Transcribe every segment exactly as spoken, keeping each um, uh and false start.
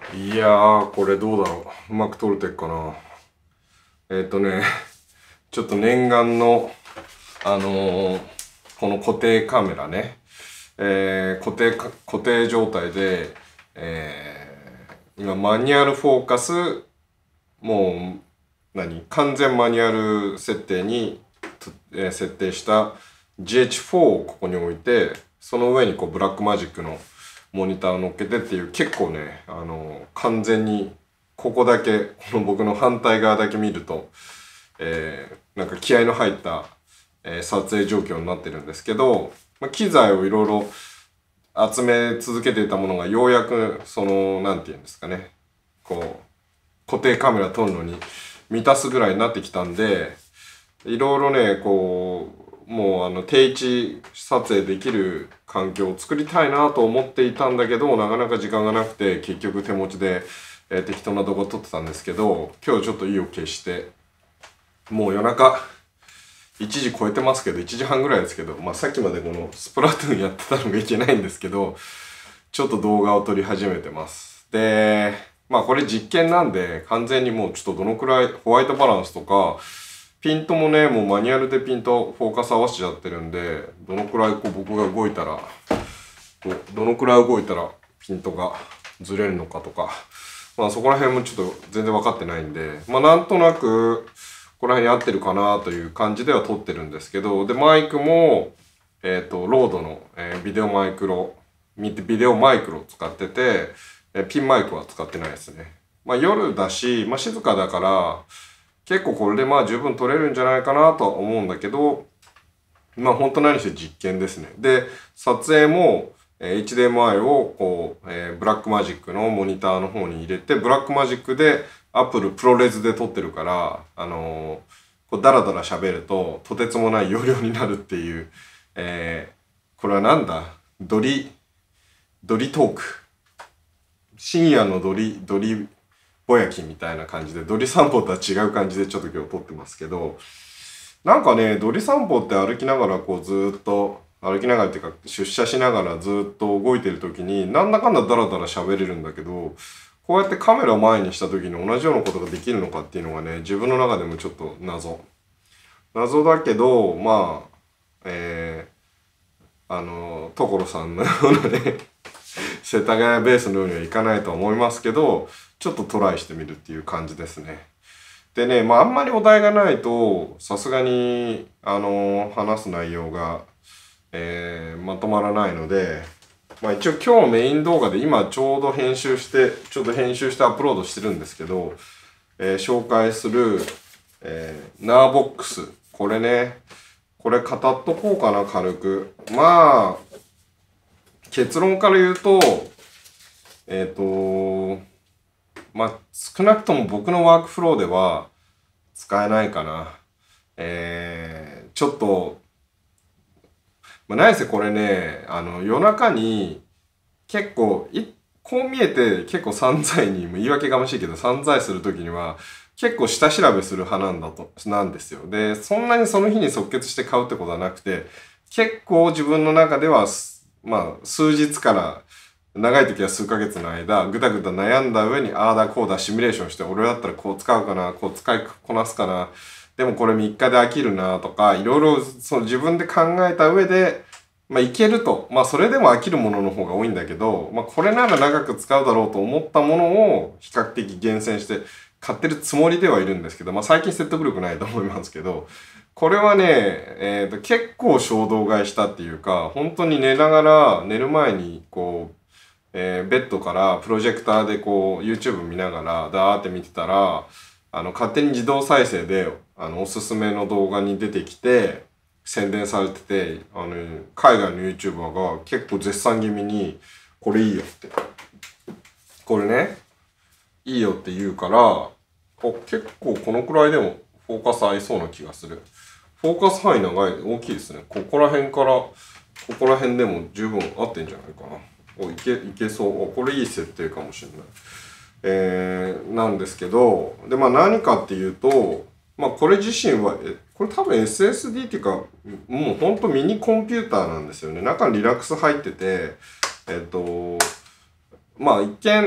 いやー、これどうだろう。うまく撮れてっかな。えっとね、ちょっと念願の、あのー、この固定カメラね、えー、固定か、固定状態で、えー、今マニュアルフォーカス、もう、何完全マニュアル設定に、えー設定した ジーエイチフォー をここに置いて、その上にこうブラックマジックのモニターを乗っけてっていう結構ね、あの完全にここだけこの僕の反対側だけ見ると、えー、なんか気合の入った、えー撮影状況になってるんですけど、まあ、機材をいろいろ集め続けていたものがようやくそのなんて言うんですかね、こう固定カメラ撮るのに満たすぐらいになってきたんで、いろいろねこうもうあの定位置撮影できる環境を作りたいなと思っていたんだけど、なかなか時間がなくて結局手持ちで、えー適当な動画撮ってたんですけど、今日ちょっと意を決してもう夜中いちじ超えてますけどいちじはんぐらいですけど、まあさっきまでこのスプラトゥーンやってたのがいけないんですけど、ちょっと動画を撮り始めてます。で、まあこれ実験なんで完全にもうちょっとどのくらいホワイトバランスとかピントもね、もうマニュアルでピントフォーカス合わせちゃってるんで、どのくらいこう僕が動いたらこうどのくらい動いたらピントがずれるのかとか、まあそこら辺もちょっと全然分かってないんで、まあなんとなくこの辺に合ってるかなという感じでは撮ってるんですけど、でマイクもえっとロードの、えービデオマイクロビデオマイクロを使ってて、えーピンマイクは使ってないですね。まあ夜だし、まあ静かだから結構これでまあ十分撮れるんじゃないかなとは思うんだけど、まあ本当何して実験ですね。で、撮影も、えー エイチディーエムアイ をこう、えーブラックマジックのモニターの方に入れて、ブラックマジックで Apple プロレスで撮ってるから、あのーこうダラダラ喋るととてつもない容量になるっていう、えーこれはなんだドリ、ドリトーク。深夜のドリ、ドリぼやきみたいな感じで、ドリ散歩とは違う感じでちょっと今日撮ってますけど、なんかね、ドリ散歩って歩きながらこうずーっと、歩きながらっていうか出社しながらずーっと動いてる時になんだかんだダラダラ喋れるんだけど、こうやってカメラを前にした時に同じようなことができるのかっていうのがね、自分の中でもちょっと謎。謎だけど、まあ、えー、あの、所さんのようなね、世田谷ベースのようにはいかないとは思いますけど、ちょっとトライしてみるっていう感じですね。でね、まああんまりお題がないと、さすがに、あの話す内容が、えーまとまらないので、まあ一応今日メイン動画で今ちょうど編集して、ちょうど編集してアップロードしてるんですけど、えー紹介する、えー、ナーボックス。これね、これ語っとこうかな、軽く。まあ、結論から言うと、えっ、と、まあ少なくとも僕のワークフローでは使えないかな。えー、ちょっと、まあ、何せこれね、あの、夜中に結構、い、こう見えて結構散財に、もう言い訳がましいけど、散財するときには結構下調べする派なんだと、なんですよ。で、そんなにその日に即決して買うってことはなくて、結構自分の中では、すまあ、数日から長い時は数ヶ月の間、ぐだぐだ悩んだ上に、ああだこうだシミュレーションして、俺だったらこう使うかな、こう使いこなすかな、でもこれみっかで飽きるなとか、いろいろその自分で考えた上で、まあいけると。まあそれでも飽きるものの方が多いんだけど、まあこれなら長く使うだろうと思ったものを比較的厳選して買ってるつもりではいるんですけど、まあ最近説得力ないと思いますけど、これはね、えーと、結構衝動買いしたっていうか、本当に寝ながら、寝る前にこう、えーベッドからプロジェクターでこう YouTube 見ながらダーって見てたら、あの勝手に自動再生であのおすすめの動画に出てきて宣伝されてて、あの海外の YouTuber が結構絶賛気味にこれいいよって、これねいいよって言うから、お結構このくらいでもフォーカス合いそうな気がする。フォーカス範囲長い、大きいですね。ここら辺からここら辺でも十分合ってんじゃないかな。おいけいけそう。おこれいい設定かもしれない。えー、なんですけど、でまあ何かっていうと、まあこれ自身はえこれ多分 エスエスディー っていうかもうほんとミニコンピューターなんですよね。中にリラックス入ってて、えっとまあ一見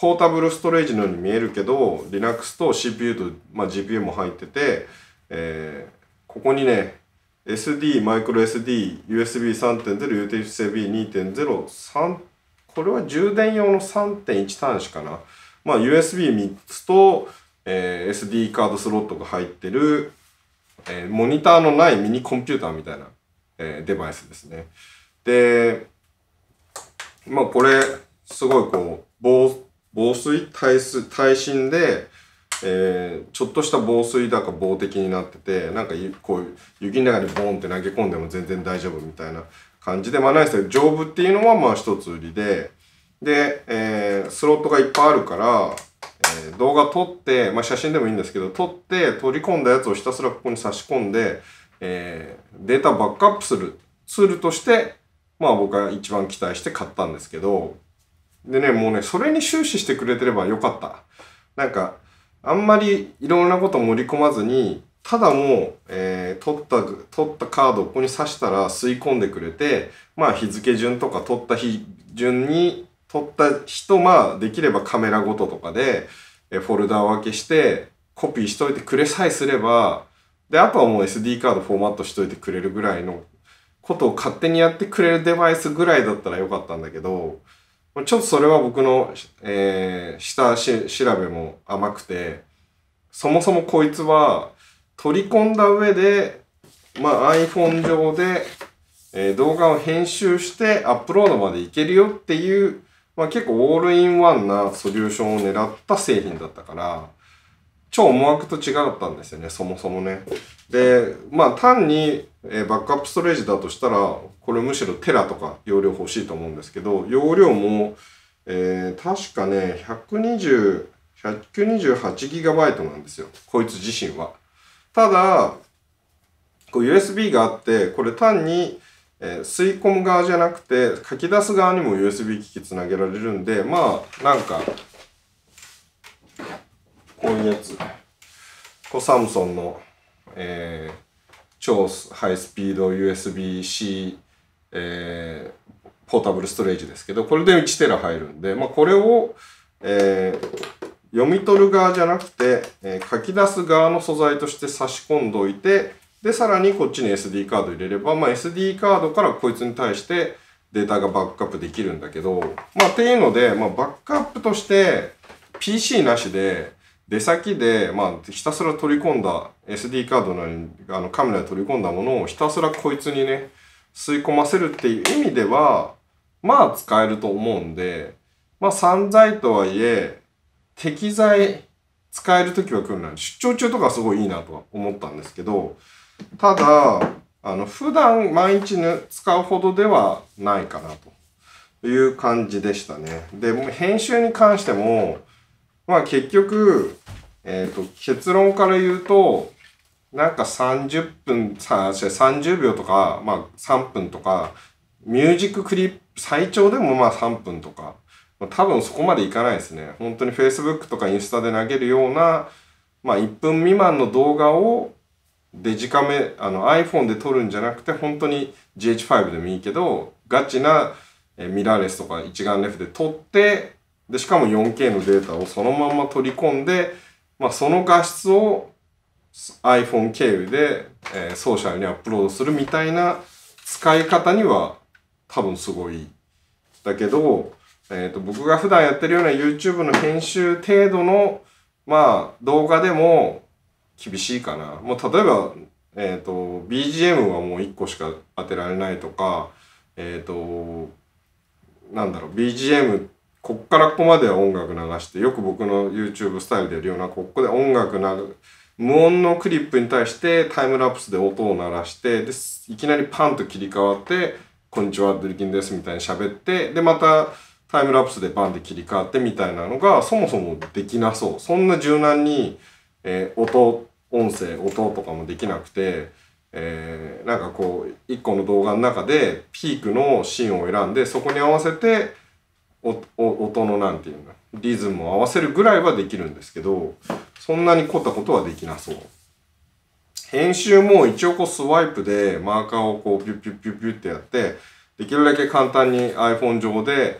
ポータブルストレージのように見えるけど Linux と シーピーユー と、まあ、ジーピーユー も入ってて、えー、ここにね エスディー、マイクロ エスディー、ユーエスビーさんてんゼロ、ユーティリティセービーにてんゼロ、さん、これは充電用の さんてんいち 端子かな。まあ ユーエスビーみっつと、えー、エスディー カードスロットが入ってる、えー、モニターのないミニコンピューターみたいな、えー、デバイスですね。で、まあこれすごいこう防防水耐水耐震で、えー、ちょっとした防水だか防滴になってて、なんかこう雪の中にボンって投げ込んでも全然大丈夫みたいな感じで、まあ何せ丈夫っていうのはまあ一つ売りで、で、えー、スロットがいっぱいあるから、えー、動画撮って、まあ写真でもいいんですけど、撮って取り込んだやつをひたすらここに差し込んで、えー、データバックアップするツールとして、まあ僕は一番期待して買ったんですけど、でね、もうね、それに終始してくれてればよかった。なんか、あんまりいろんなこと盛り込まずに、ただもう、えー、取った、取ったカードをここに挿したら吸い込んでくれて、まあ日付順とか取った日順に、取った人、まあできればカメラごととかで、えー、フォルダを分けして、コピーしといてくれさえすれば、で、あとはもう エスディー カードフォーマットしといてくれるぐらいのことを勝手にやってくれるデバイスぐらいだったらよかったんだけど、ちょっとそれは僕の、えー、下し調べも甘くて、そもそもこいつは取り込んだ上で、まあ iPhone 上で、えー、動画を編集してアップロードまでいけるよっていう、まあ結構オールインワンなソリューションを狙った製品だったから、超思惑と違ったんですよね、そもそもね。で、まあ単に、えー、バックアップストレージだとしたら、これむしろテラとか容量欲しいと思うんですけど、容量も、えー、確かね、ひゃくにじゅう、ひゃくにじゅうはちギガバイト なんですよ。こいつ自身は。ただ、こう ユーエスビー があって、これ単に、えー、吸い込む側じゃなくて、書き出す側にも ユーエスビー 機器つなげられるんで、まあ、なんか、こういうやつ。こうサムソンの、えー、超ハイスピード ユーエスビーC、えー、ポータブルストレージですけど、これでいちテラ入るんで、まあ、これを、えー、読み取る側じゃなくて、えー、書き出す側の素材として差し込んどいて、で、さらにこっちに エスディー カード入れれば、まあ、エスディー カードからこいつに対してデータがバックアップできるんだけど、まあ、っていうので、まあ、バックアップとして ピーシー なしで、出先で、まあ、ひたすら取り込んだ エスディー カードなりあのカメラで取り込んだものをひたすらこいつにね吸い込ませるっていう意味ではまあ使えると思うんで、まあ散財とはいえ適材使える時は来るな。出張中とかすごいいいなとは思ったんですけど、ただあの普段毎日、ね、使うほどではないかなという感じでしたね。で編集に関してもまあ結局、えっと、結論から言うと、なんかさんじゅっぷん、さ、さんじゅうびょうとか、まあさんぷんとか、ミュージッククリップ、最長でもまあさんぷんとか、多分そこまでいかないですね。本当に Facebook とかインスタで投げるような、まあいっぷん未満の動画をデジカメ、あの iPhone で撮るんじゃなくて、本当に ジーエイチファイブ でもいいけど、ガチなミラーレスとか一眼レフで撮って、でしかも よんケー のデータをそのまま取り込んで、まあ、その画質を iPhone 経由で、えー、ソーシャルにアップロードするみたいな使い方には多分すごい。だけど、えーと、僕が普段やってるような YouTube の編集程度の、まあ、動画でも厳しいかな。もう例えば、えーと、ビージーエム はもういっこしか当てられないとか、えっと、なんだろう、ビージーエムこっからここまでは音楽流して、よく僕の YouTube スタイルでやるような、ここで音楽流、無音のクリップに対してタイムラプスで音を鳴らして、で、いきなりパンと切り替わって、こんにちは、ドリキンですみたいに喋って、で、またタイムラプスでバンで切り替わってみたいなのが、そもそもできなそう。そんな柔軟に、えー、音、音声、音とかもできなくて、えー、なんかこう、一個の動画の中でピークのシーンを選んで、そこに合わせて、おお音のなんていうのリズムを合わせるぐらいはできるんですけど、そんなに凝ったことはできなそう。編集も一応こうスワイプでマーカーをこうピュッピュッピュッピュッってやって、できるだけ簡単に iPhone 上で、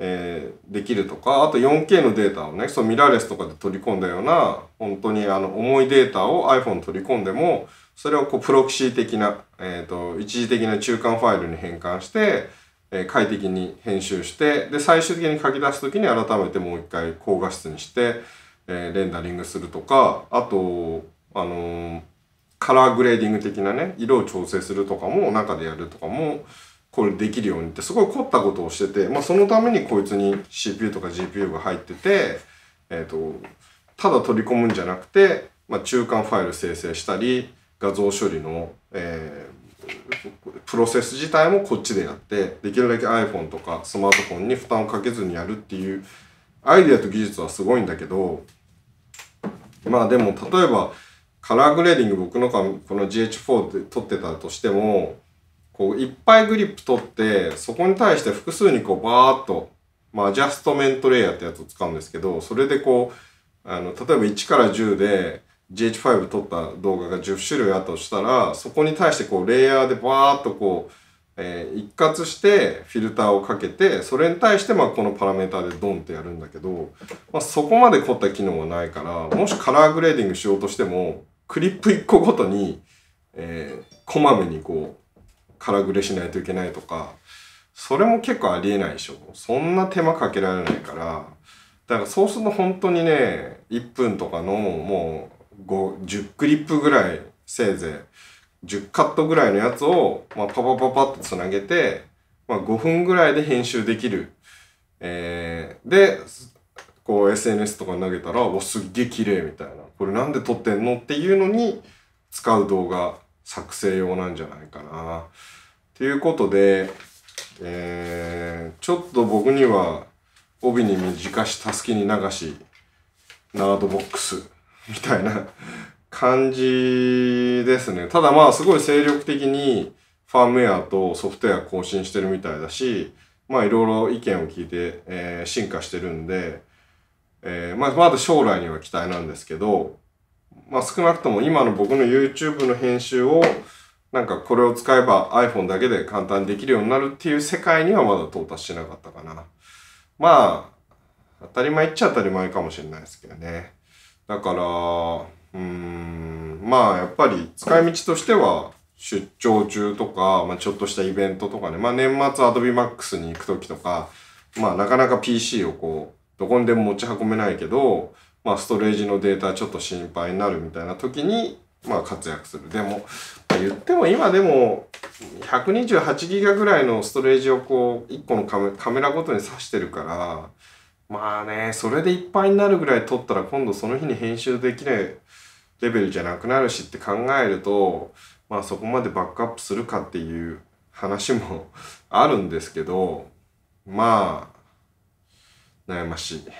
えー、できるとか、あと よんケー のデータをね、そのミラーレスとかで取り込んだような本当にあの重いデータを iPhone に取り込んでも、それをこうプロキシー的な、えーと、一時的な中間ファイルに変換して、えー、快適に編集して、で最終的に書き出す時に改めてもう一回高画質にして、えー、レンダリングするとか、あとあのー、カラーグレーディング的なね、色を調整するとかも中でやるとかもこれできるようにってすごい凝ったことをしてて、まあ、そのためにこいつに シーピュー とか ジーピーユー が入ってて、えーと、ただ取り込むんじゃなくて、まあ、中間ファイル生成したり画像処理の、えー、プロセス自体もこっちでやって、できるだけ iPhone とかスマートフォンに負担をかけずにやるっていうアイデアと技術はすごいんだけど、まあでも例えばカラーグレーディング僕のこの ジーエイチフォー で撮ってたとしても、こういっぱいグリップ取ってそこに対して複数にこうバーッと、まあ、アジャストメントレイヤーってやつを使うんですけど、それでこうあの例えばいちからじゅうで ジーエイチファイブ 撮った動画がじゅっしゅるいあったとしたら、そこに対してこうレイヤーでバーッとこう、えー、一括してフィルターをかけて、それに対してまあこのパラメータでドンってやるんだけど、まあ、そこまで凝った機能はないから、もしカラーグレーディングしようとしてもクリップいっこごとに、えー、こまめにこうカラーグレしないといけないとか、それも結構ありえないでしょ。そんな手間かけられないから。だからそうすると本当にね、いっぷんとかのもうご、じゅうクリップぐらい、せいぜいじゅうカットぐらいのやつを、まあ、パパパパッとつなげて、まあ、ごふんぐらいで編集できる。えー、で、こう エスエヌエス とかに投げたら、お、すっげえ綺麗みたいな。これなんで撮ってんのっていうのに使う動画、作成用なんじゃないかな。ということで、えー、ちょっと僕には帯に短したすきに流しナードボックスみたいな感じですね。ただまあすごい精力的にファームウェアとソフトウェア更新してるみたいだし、まあいろいろ意見を聞いて、えー、進化してるんで、えー、まあまだ将来には期待なんですけど、まあ少なくとも今の僕の YouTube の編集をなんかこれを使えば iPhone だけで簡単にできるようになるっていう世界にはまだ到達しなかったかな。まあ当たり前っちゃ当たり前かもしれないですけどね。だからうーんまあやっぱり使い道としては出張中とか、まあ、ちょっとしたイベントとかね、まあ年末 Adobe Max に行く時とか、まあなかなか ピーシー をこうどこにでも持ち運べないけど、まあストレージのデータちょっと心配になるみたいな時にまあ活躍する。でも言っても今でもひゃくにじゅうはちギガぐらいのストレージをこういっこのカメ、カメラごとに挿してるから、まあねそれでいっぱいになるぐらい撮ったら今度その日に編集できないレベルじゃなくなるしって考えると、まあそこまでバックアップするかっていう話もあるんですけど、まあ悩ましい、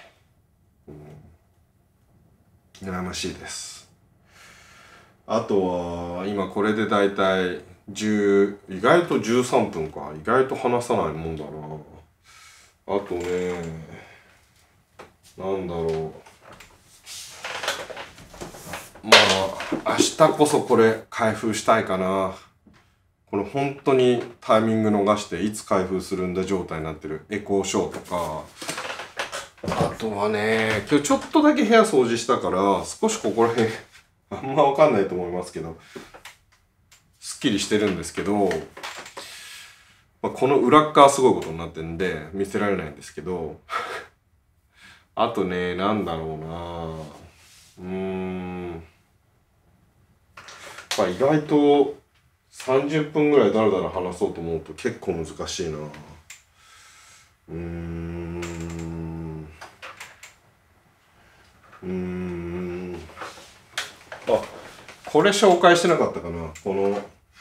うん、悩ましいです。あとは今これでだいたいじゅう意外とじゅうさんぷんか。意外と話さないもんだな。あとねなんだろう、まあ明日こそこれ開封したいかな。これ本当にタイミング逃していつ開封するんだ状態になってるエコーショーとか、あとはね今日ちょっとだけ部屋掃除したから少しここら辺あんま分かんないと思いますけどすっきりしてるんですけど、まあ、この裏っ側すごいことになってるんで見せられないんですけどあとねなんだろうな、うーんまあ意外とさんじゅっぷんぐらいだらだら話そうと思うと結構難しいな。うーんうーんあこれ紹介してなかったかな。この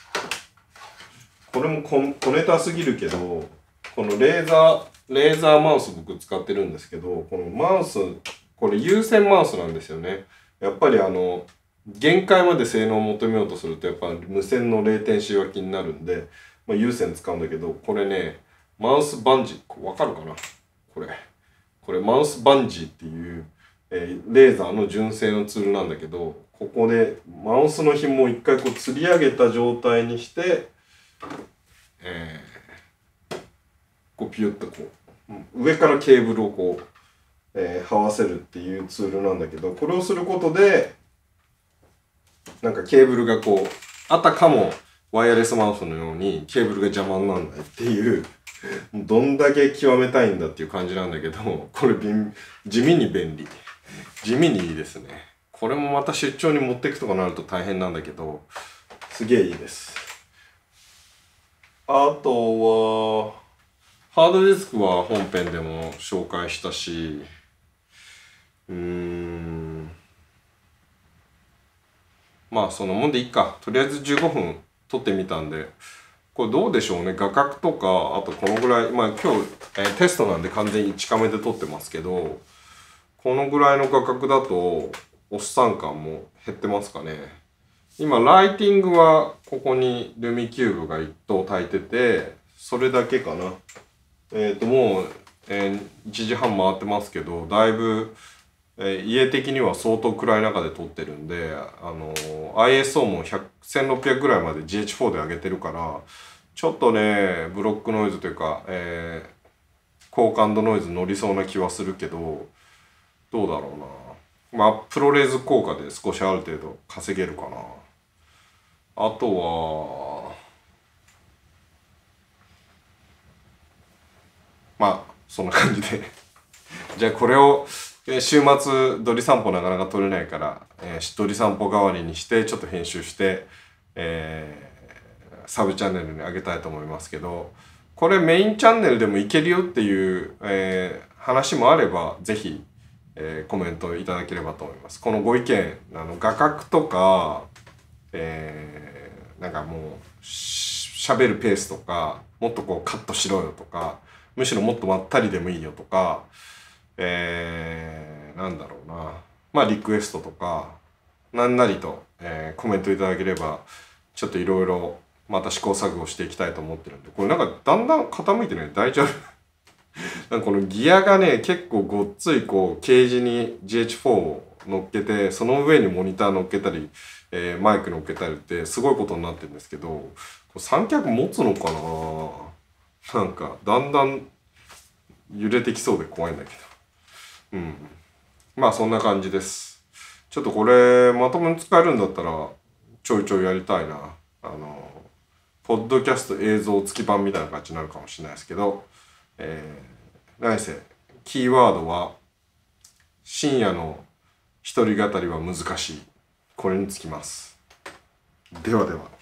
これも小小ネタすぎるけど、このレーザーレーザーマウス僕使ってるんですけど、このマウスこれ有線マウスなんですよね。やっぱりあの限界まで性能を求めようとするとやっぱ無線のレイテンシーは気になるんで、まあ、有線使うんだけど、これねマウスバンジーわかるかな。これこれマウスバンジーっていう、えー、レーザーの純正のツールなんだけど、ここでマウスの紐を一回こう吊り上げた状態にして、えー、こうピュッとこう上からケーブルをこう、えー、這わせるっていうツールなんだけど、これをすることでなんかケーブルがこうあたかもワイヤレスマウスのようにケーブルが邪魔にならないっていうどんだけ極めたいんだっていう感じなんだけど、これ地味に便利、地味にいいですね。これもまた出張に持っていくとかなると大変なんだけど、すげえいいです。あとはハードディスクは本編でも紹介したし、うーんまあそのもんでいいか。とりあえずじゅうごふん撮ってみたんで、これどうでしょうね。画角とか、あとこのぐらい、まあ今日、えー、テストなんで完全にいちカメで撮ってますけど、このぐらいの画角だとおっさん感も減ってますかね。今ライティングはここにルミキューブがいっとう焚いてて、それだけかな。えっともう、えー、いちじはん回ってますけど、だいぶえー、家的には相当暗い中で撮ってるんで、あのー、アイエスオー もせんろっぴゃくぐらいまで ジーエイチフォー で上げてるから、ちょっとねブロックノイズというか、えー、高感度ノイズ乗りそうな気はするけど、どうだろうな。まあプロレーズ効果で少しある程度稼げるかな。あとはまあそんな感じでじゃあこれを週末ドリ散歩なかなか撮れないから、えー、ドリ散歩代わりにしてちょっと編集して、えー、サブチャンネルに上げたいと思いますけど、これメインチャンネルでもいけるよっていう、えー、話もあればぜひ、えー、コメントいただければと思います。このご意見、あの画角とか、えー、なんかもうしゃべるペースとか、もっとこうカットしろよとか、むしろもっとまったりでもいいよとか、えー、なんだろうな、まあリクエストとかなんなりと、えー、コメントいただければちょっといろいろまた試行錯誤していきたいと思ってるんで、これなんかだんだん傾いてね、大丈夫なんかこのギアがね結構ごっついこうケージに ジーエイチフォー を乗っけて、その上にモニター乗っけたり、えー、マイク乗っけたりってすごいことになってるんですけど、三脚持つのかな。なんかだんだん揺れてきそうで怖いんだけど、うん、まあそんな感じです。ちょっとこれまともに使えるんだったらちょいちょいやりたいな。あのポッドキャスト映像付き版みたいな感じになるかもしれないですけど、えー、何せキーワードは深夜の一人語りは難しい、これにつきます。ではでは。